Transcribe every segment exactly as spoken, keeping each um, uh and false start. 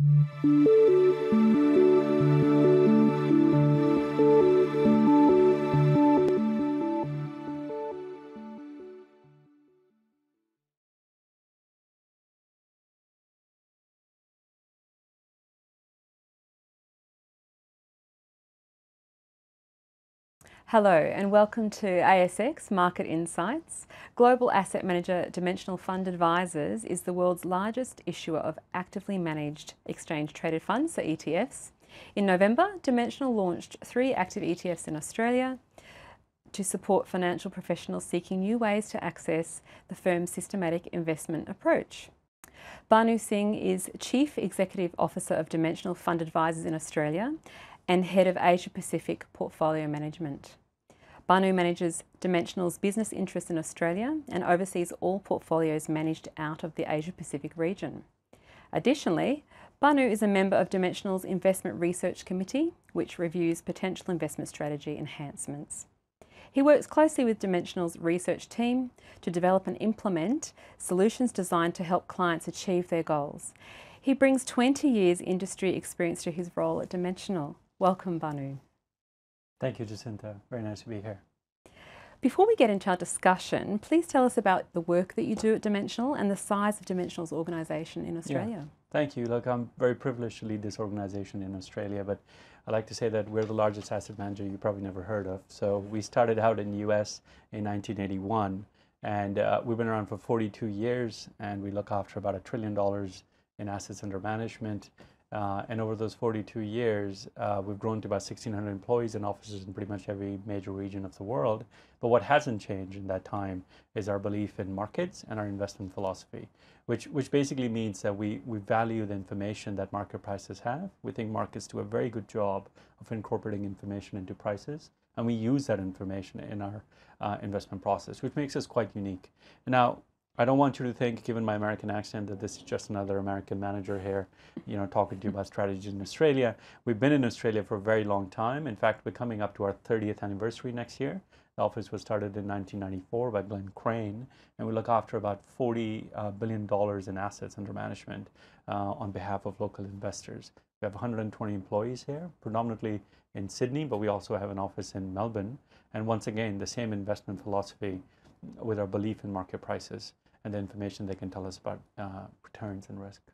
Hello and welcome to A S X Market Insights. Global asset manager Dimensional Fund Advisors is the world's largest issuer of actively managed exchange-traded funds, so E T Fs. In November, Dimensional launched three active E T Fs in Australia to support financial professionals seeking new ways to access the firm's systematic investment approach. Bhanu Singh is Chief Executive Officer of Dimensional Fund Advisors in Australia and Head of Asia Pacific Portfolio Management. Bhanu manages Dimensional's business interests in Australia and oversees all portfolios managed out of the Asia Pacific region. Additionally, Bhanu is a member of Dimensional's Investment Research Committee, which reviews potential investment strategy enhancements. He works closely with Dimensional's research team to develop and implement solutions designed to help clients achieve their goals. He brings twenty years industry experience to his role at Dimensional. Welcome, Bhanu. Thank you, Jacinta. Very nice to be here. Before we get into our discussion, please tell us about the work that you do at Dimensional and the size of Dimensional's organisation in Australia. Yeah. Thank you. Look, I'm very privileged to lead this organisation in Australia, but I like to say that we're the largest asset manager you probably never heard of. So we started out in the U S in nineteen eighty-one, and uh, we've been around for forty-two years, and we look after about a trillion dollars in assets under management. Uh, and over those forty-two years, uh, we've grown to about sixteen hundred employees and offices in pretty much every major region of the world. But what hasn't changed in that time is our belief in markets and our investment philosophy, which, which basically means that we, we value the information that market prices have. We think markets do a very good job of incorporating information into prices, and we use that information in our uh, investment process, which makes us quite unique. Now, I don't want you to think, given my American accent, that this is just another American manager here, you know, talking to you about strategies in Australia. We've been in Australia for a very long time. In fact, we're coming up to our thirtieth anniversary next year. The office was started in nineteen ninety-four by Glenn Crane, and we look after about forty uh, billion dollars in assets under management uh, on behalf of local investors. We have one hundred twenty employees here, predominantly in Sydney, but we also have an office in Melbourne. And once again, the same investment philosophy with our belief in market prices and the information they can tell us about uh, returns and risk.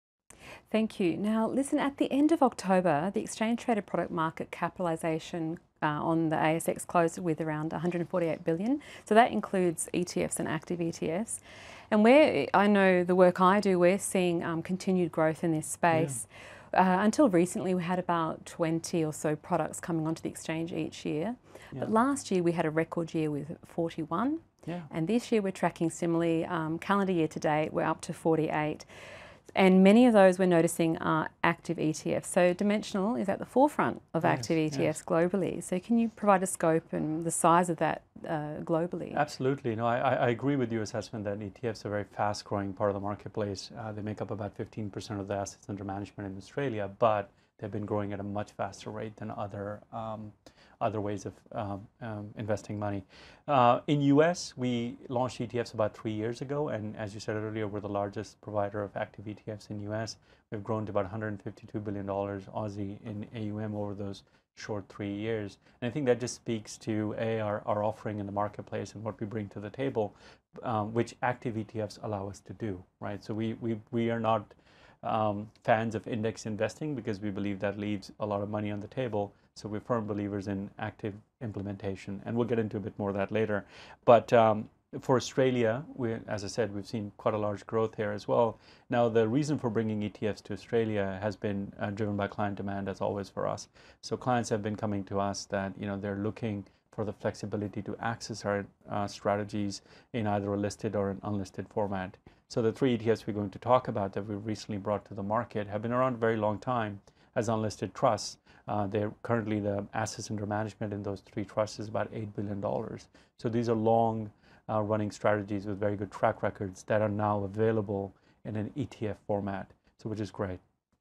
Thank you. Now, listen, at the end of October, the exchange-traded product market capitalisation uh, on the A S X closed with around one hundred forty-eight billion dollars. So that includes E T Fs and active E T Fs. And where I know the work I do, we're seeing um, continued growth in this space. Yeah. Uh, until recently, we had about twenty or so products coming onto the exchange each year. Yeah. But last year, we had a record year with forty-one. Yeah. And this year we're tracking similarly, um, calendar year to date, we're up to forty-eight. And many of those we're noticing are active E T Fs. So Dimensional is at the forefront of yes, active E T Fs yes. globally. So can you provide a scope and the size of that uh, globally? Absolutely. No, I, I agree with your assessment that E T Fs are a very fast growing part of the marketplace. Uh, they make up about fifteen percent of the assets under management in Australia, but they've been growing at a much faster rate than other um, other ways of um, um, investing money. Uh, in U S, we launched E T Fs about three years ago, and as you said earlier, we're the largest provider of active E T Fs in U S. We've grown to about one hundred fifty-two billion dollars Aussie in A U M over those short three years. And I think that just speaks to A, our, our offering in the marketplace and what we bring to the table, um, which active E T Fs allow us to do, right? So we, we, we are not Um, fans of index investing because we believe that leaves a lot of money on the table. So we're firm believers in active implementation, and we'll get into a bit more of that later. But um, for Australia, we, as I said, we've seen quite a large growth here as well. Now, the reason for bringing E T Fs to Australia has been uh, driven by client demand, as always for us. So clients have been coming to us that, you know, they're looking for the flexibility to access our uh, strategies in either a listed or an unlisted format. So the three E T Fs we're going to talk about that we've recently brought to the market have been around a very long time as unlisted trusts. Uh, they're currently the assets under management in those three trusts is about eight billion dollars. So these are long uh, running strategies with very good track records that are now available in an E T F format, so which is great.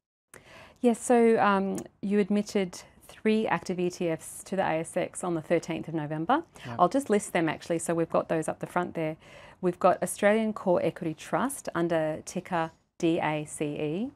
Yes, so um, you admitted three active E T Fs to the A S X on the thirteenth of November. Yep. I'll just list them actually, so we've got those up the front there. We've got Australian Core Equity Trust under ticker D A C E,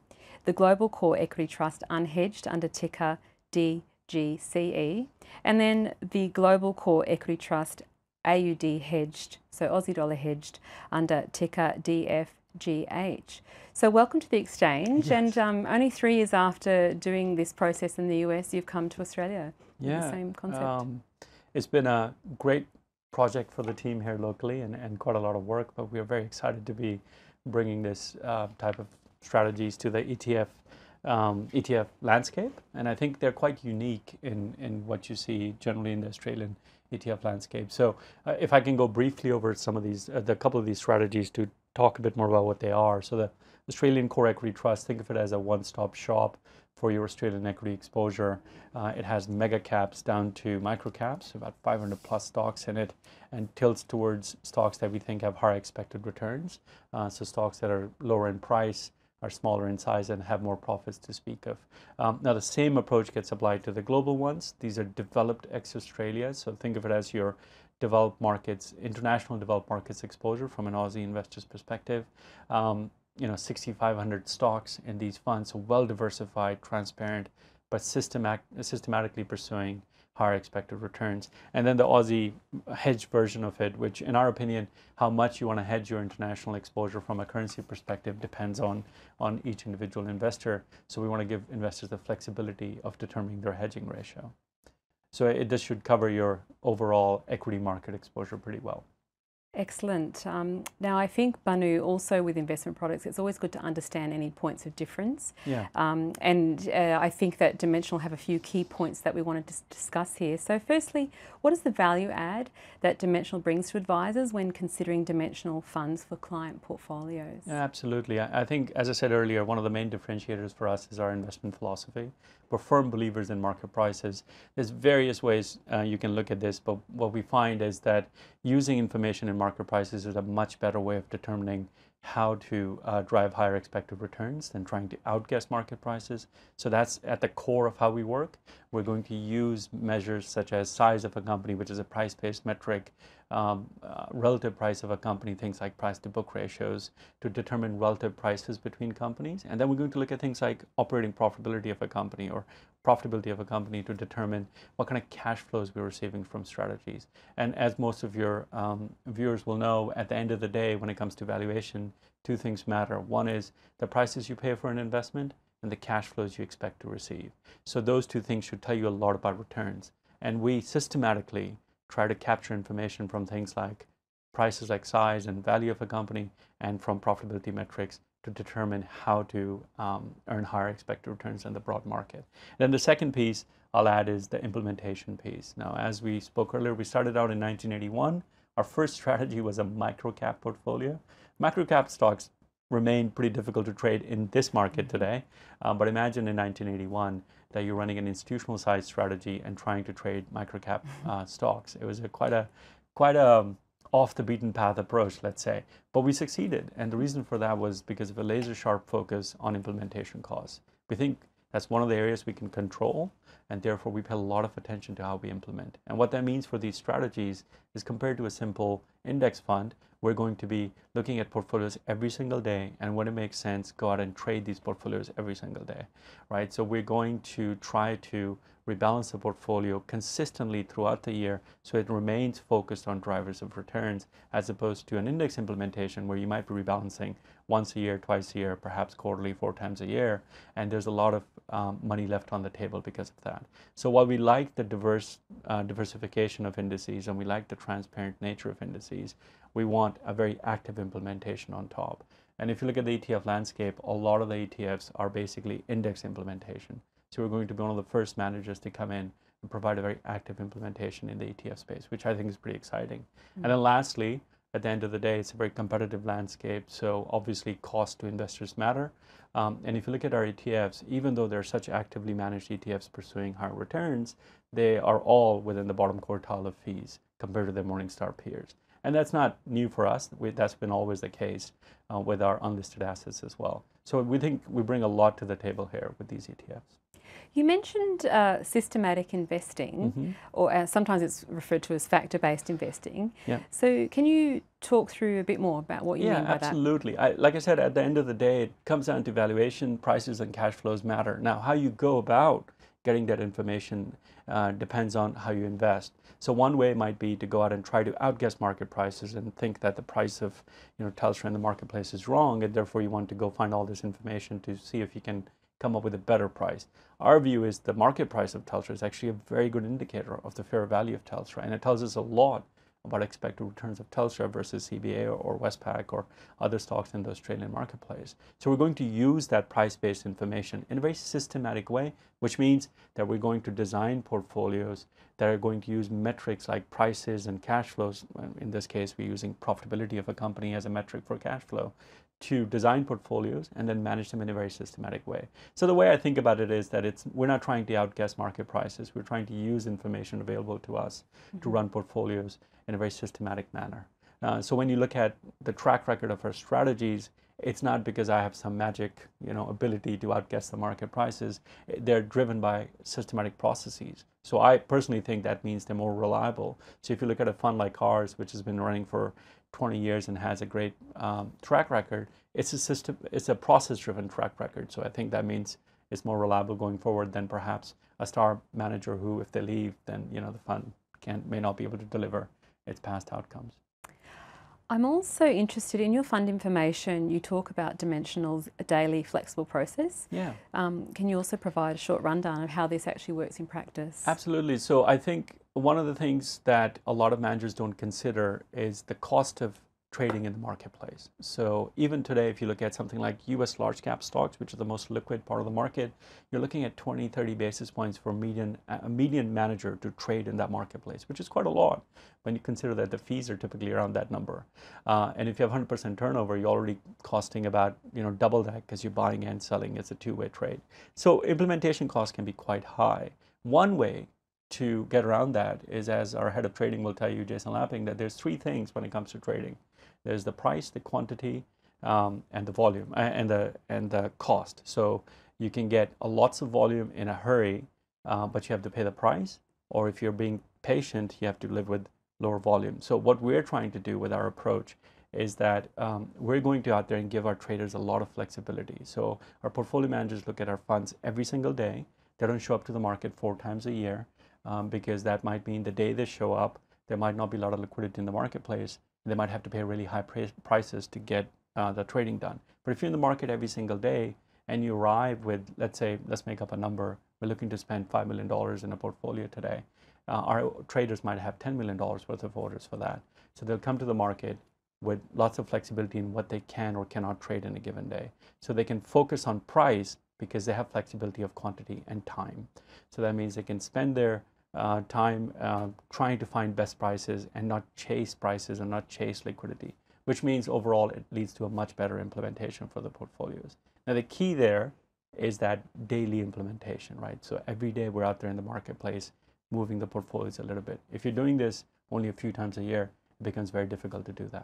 the Global Core Equity Trust Unhedged under ticker D G C E, and then the Global Core Equity Trust A U D Hedged, so Aussie dollar hedged, under ticker D F G H. So welcome to the exchange, yes. and um, only three years after doing this process in the U S, you've come to Australia with yeah, the same concept. Um, it's been a great project for the team here locally, and, and quite a lot of work, but we are very excited to be bringing this uh, type of strategies to the E T F um, E T F landscape, and I think they're quite unique in, in what you see generally in the Australian E T F landscape. So uh, if I can go briefly over some of these, uh, the couple of these strategies to talk a bit more about what they are. So the Australian Core Equity Trust, think of it as a one-stop shop for your Australian equity exposure. Uh, it has mega caps down to micro caps, about five hundred plus stocks in it, and tilts towards stocks that we think have higher expected returns. Uh, so stocks that are lower in price, are smaller in size, and have more profits to speak of. Um, now the same approach gets applied to the global ones. These are developed ex-Australia, so think of it as your developed markets, international developed markets exposure from an Aussie investor's perspective. Um, you know, sixty-five hundred stocks in these funds, so well diversified, transparent, but systematic, systematically pursuing higher expected returns. And then the Aussie hedge version of it, which in our opinion, how much you want to hedge your international exposure from a currency perspective depends on, on each individual investor. So we want to give investors the flexibility of determining their hedging ratio. So it, this should cover your overall equity market exposure pretty well. Excellent. Um, now, I think, Bhanu, also with investment products, it's always good to understand any points of difference. Yeah. Um, and uh, I think that Dimensional have a few key points that we wanted to discuss here. So firstly, what is the value add that Dimensional brings to advisors when considering Dimensional funds for client portfolios? Yeah, absolutely. I, I think, as I said earlier, one of the main differentiators for us is our investment philosophy. We're firm believers in market prices. There's various ways uh, you can look at this, but what we find is that using information in market prices is a much better way of determining how to uh, drive higher expected returns than trying to outguess market prices. So that's at the core of how we work. We're going to use measures such as size of a company, which is a price-based metric, um, uh, relative price of a company, things like price to book ratios, to determine relative prices between companies. And then we're going to look at things like operating profitability of a company or profitability of a company to determine what kind of cash flows we're receiving from strategies. And as most of your um, viewers will know, at the end of the day, when it comes to valuation, two things matter. One is the prices you pay for an investment and the cash flows you expect to receive. So those two things should tell you a lot about returns. And we systematically try to capture information from things like prices like size and value of a company and from profitability metrics to determine how to um, earn higher expected returns in the broad market. Then the second piece I'll add is the implementation piece. Now, as we spoke earlier, we started out in nineteen eighty-one. Our first strategy was a micro-cap portfolio. Micro-cap stocks remain pretty difficult to trade in this market today, um, but imagine in nineteen eighty-one that you're running an institutional size strategy and trying to trade micro-cap uh, stocks. It was a quite a quite a off the beaten path approach, let's say, but we succeeded. And the reason for that was because of a laser sharp focus on implementation costs. We think that's one of the areas we can control, and therefore we pay a lot of attention to how we implement. And what that means for these strategies is, compared to a simple index fund, we're going to be looking at portfolios every single day, and when it makes sense, go out and trade these portfolios every single day, right? So we're going to try to rebalance the portfolio consistently throughout the year so it remains focused on drivers of returns, as opposed to an index implementation where you might be rebalancing once a year, twice a year, perhaps quarterly, four times a year, and there's a lot of um, money left on the table because of that. So while we like the diverse uh, diversification of indices and we like the transparent nature of indices, we want a very active implementation on top. And if you look at the E T F landscape, a lot of the E T Fs are basically index implementation. So we're going to be one of the first managers to come in and provide a very active implementation in the E T F space, which I think is pretty exciting. Mm-hmm. And then lastly, at the end of the day, it's a very competitive landscape. So obviously cost to investors matter. Um, and if you look at our E T Fs, even though they're such actively managed E T Fs pursuing higher returns, they are all within the bottom quartile of fees compared to their Morningstar peers. And that's not new for us. We, that's been always the case uh, with our unlisted assets as well. So we think we bring a lot to the table here with these E T Fs. You mentioned uh, systematic investing, Mm-hmm. or uh, sometimes it's referred to as factor-based investing. Yeah. So can you talk through a bit more about what you Yeah, mean by that? absolutely. I, like I said, at the end of the day, it comes down to valuation, prices, and cash flows matter. Now, how you go about getting that information uh, depends on how you invest. So one way might be to go out and try to outguess market prices and think that the price of, you know, Telstra in the marketplace is wrong, and therefore you want to go find all this information to see if you can come up with a better price. Our view is the market price of Telstra is actually a very good indicator of the fair value of Telstra, and it tells us a lot about expected returns of Telstra versus C B A or, or Westpac or other stocks in the Australian marketplace. So we're going to use that price-based information in a very systematic way, which means that we're going to design portfolios that are going to use metrics like prices and cash flows. In this case, we're using profitability of a company as a metric for cash flow to design portfolios and then manage them in a very systematic way. So the way I think about it is that it's we're not trying to outguess market prices. We're trying to use information available to us mm-hmm. to run portfolios in a very systematic manner. Uh, so when you look at the track record of our strategies, it's not because I have some magic, you know, ability to outguess the market prices. They're driven by systematic processes. So I personally think that means they're more reliable. So if you look at a fund like ours, which has been running for twenty years and has a great um, track record, it's a system, it's a process-driven track record. So I think that means it's more reliable going forward than perhaps a star manager who, if they leave, then you know the fund can may not be able to deliver its past outcomes. I'm also interested in your fund information. You talk about Dimensional's daily flexible process. Yeah. Um, can you also provide a short rundown of how this actually works in practice? Absolutely. So I think one of the things that a lot of managers don't consider is the cost of trading in the marketplace. So even today, if you look at something like U S large cap stocks, which are the most liquid part of the market, you're looking at twenty, thirty basis points for median, a median manager to trade in that marketplace, which is quite a lot when you consider that the fees are typically around that number. Uh, and if you have one hundred percent turnover, you're already costing about, you know, double that because you're buying and selling. It's a two-way trade. So implementation costs can be quite high. One way to get around that is, as our head of trading will tell you, Jason Lapping, that there's three things when it comes to trading. There's the price, the quantity, um, and the volume, and the and the cost. So you can get a lots of volume in a hurry, uh, but you have to pay the price. Or if you're being patient, you have to live with lower volume. So what we're trying to do with our approach is that um, we're going to out there and give our traders a lot of flexibility. So our portfolio managers look at our funds every single day. They don't show up to the market four times a year um, because that might mean the day they show up, there might not be a lot of liquidity in the marketplace. They might have to pay really high prices to get uh, the trading done. But if you're in the market every single day and you arrive with, let's say, let's make up a number, we're looking to spend five million dollars in a portfolio today. Uh, our traders might have ten million dollars worth of orders for that. So they'll come to the market with lots of flexibility in what they can or cannot trade in a given day. So they can focus on price because they have flexibility of quantity and time. So that means they can spend their Uh, time uh, trying to find best prices and not chase prices and not chase liquidity, which means overall it leads to a much better implementation for the portfolios. Now the key there is that daily implementation, right? So every day we're out there in the marketplace moving the portfolios a little bit. If you're doing this only a few times a year, it becomes very difficult to do that.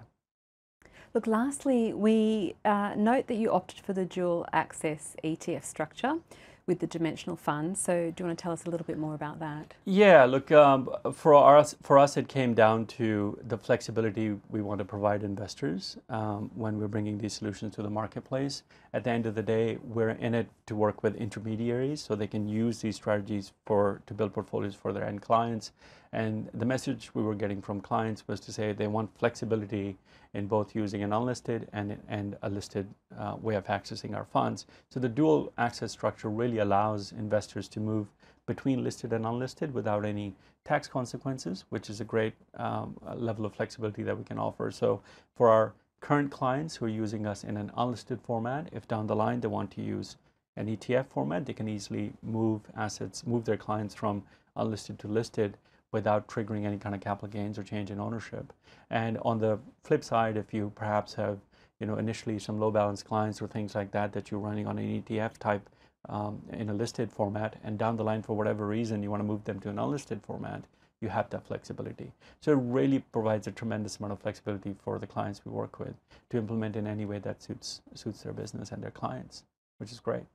Look, lastly, we uh, note that you opted for the dual access E T F structure with the Dimensional Fund. So do you want to tell us a little bit more about that? Yeah, look, um, for us, for us, it came down to the flexibility we want to provide investors um, when we're bringing these solutions to the marketplace. At the end of the day, we're in it to work with intermediaries so they can use these strategies for to build portfolios for their end clients. And the message we were getting from clients was to say they want flexibility in both using an unlisted and, and a listed uh, way of accessing our funds. So the dual access structure really allows investors to move between listed and unlisted without any tax consequences, which is a great um, level of flexibility that we can offer. So for our current clients who are using us in an unlisted format, if down the line they want to use an E T F format, they can easily move assets, move their clients from unlisted to listed without triggering any kind of capital gains or change in ownership. And on the flip side, if you perhaps have, you know, initially some low balance clients or things like that that you're running on an E T F type um, in a listed format, and down the line for whatever reason you want to move them to an unlisted format, you have that flexibility. So it really provides a tremendous amount of flexibility for the clients we work with to implement in any way that suits suits their business and their clients, which is great.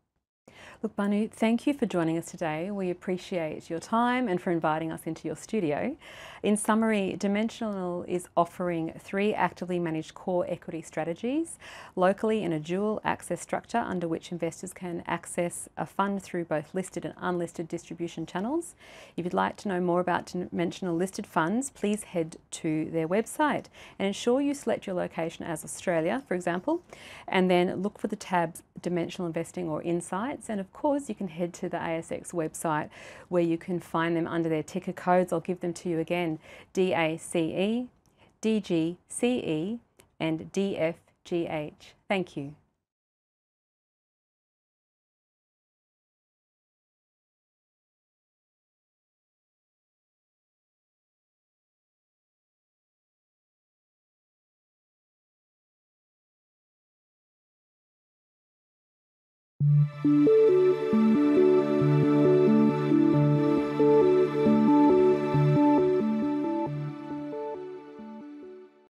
Look, Bhanu, thank you for joining us today. We appreciate your time and for inviting us into your studio. In summary, Dimensional is offering three actively managed core equity strategies locally in a dual access structure under which investors can access a fund through both listed and unlisted distribution channels. If you'd like to know more about Dimensional listed funds, please head to their website and ensure you select your location as Australia, for example, and then look for the tabs Dimensional Investing or Insights. And of course, you can head to the A S X website where you can find them under their ticker codes. I'll give them to you again: D A C E, D G C E, and D F G H. Thank you.